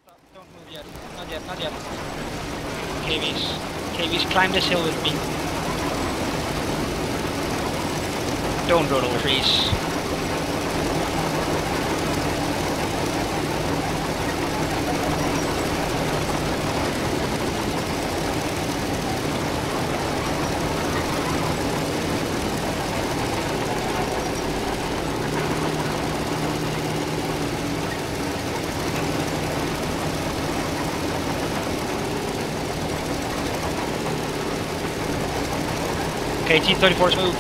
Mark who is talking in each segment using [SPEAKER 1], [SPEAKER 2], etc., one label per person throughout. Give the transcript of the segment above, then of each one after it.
[SPEAKER 1] Don't move yet. Not yet, not yet. KVs. KVs, climb this hill with me. Don't roll over trees. Okay, T-34's move.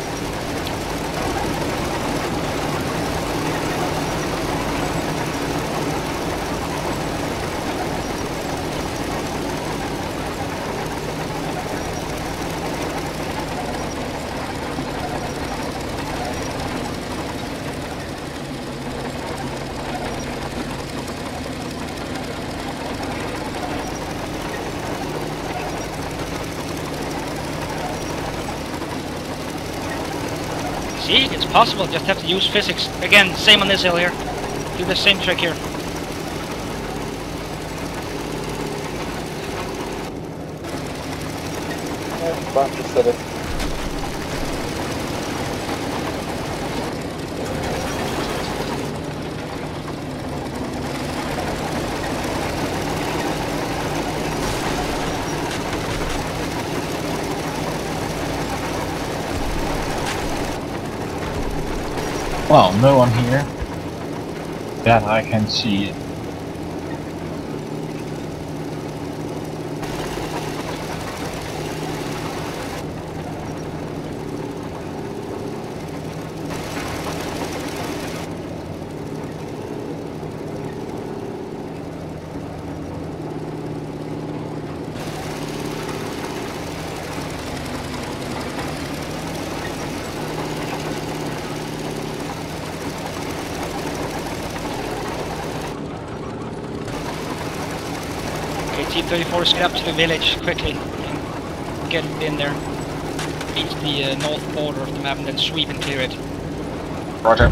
[SPEAKER 1] See, it's possible, just have to use physics. Again, same on this hill here. Do the same trick here.
[SPEAKER 2] Back to city.
[SPEAKER 3] Well, no one here. That I can see.
[SPEAKER 1] Okay, T-34's get up to the village quickly. And get in there. Reach the north border of the map and then sweep and clear it.
[SPEAKER 3] Roger.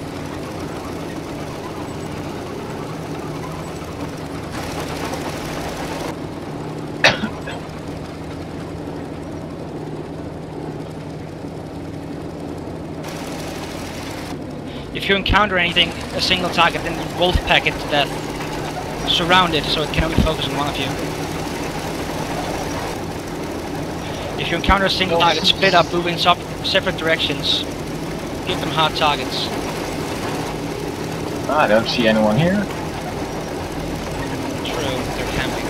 [SPEAKER 1] If you encounter anything, a single target, then wolf pack it to death. Surround it so it can only focus on one of you. If you encounter a single target, split up, move in separate directions. Give them hard targets.
[SPEAKER 3] I don't see anyone here.
[SPEAKER 1] True, they're camping.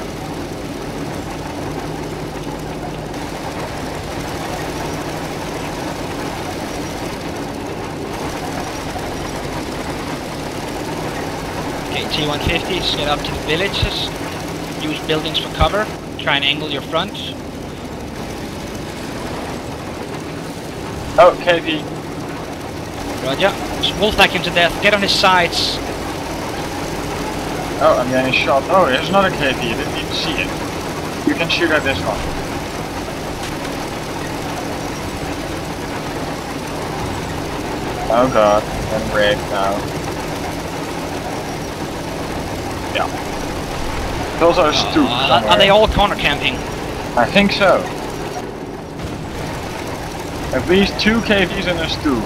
[SPEAKER 1] Okay, T-150s, get up to the villages. Use buildings for cover. Try and angle your front.
[SPEAKER 3] Oh, KV.
[SPEAKER 1] Roger. Wolf pack him to death. Get on his sides.
[SPEAKER 3] Oh, I'm getting shot. Oh, there's another KV. I didn't even see it. You can shoot at this one. Oh god, I'm wrecked now. Yeah. Those are stoops.
[SPEAKER 1] Are they all corner camping?
[SPEAKER 3] I think so. At least 2 KVs in a stoop.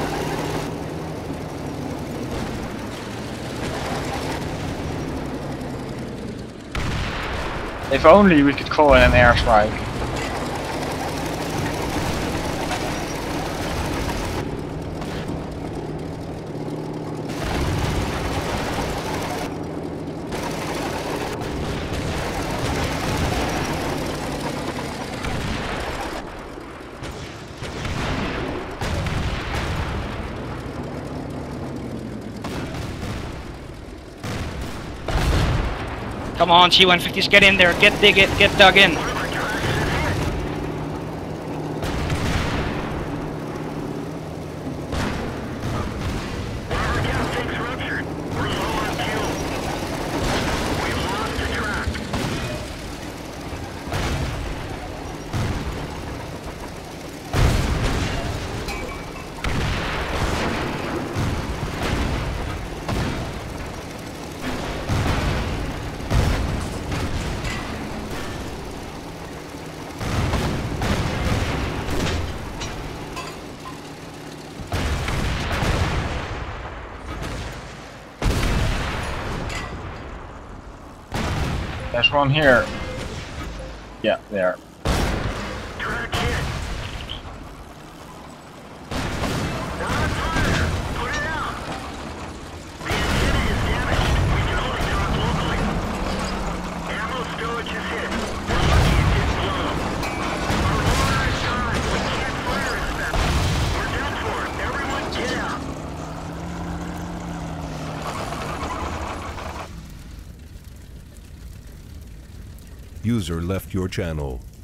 [SPEAKER 3] If only we could call in an airstrike.
[SPEAKER 1] Come on, T-150s, get in there, get dug in.
[SPEAKER 3] There's one here. Yeah, there.
[SPEAKER 4] Track hit. Not on fire. Put it out. The antenna is damaged. We can only talk locally. Ammo stowage is hit. We're lucky it didn't blow. Our roller is gone. We can't fire it now. We're done for. Everyone get out.
[SPEAKER 5] User left your channel.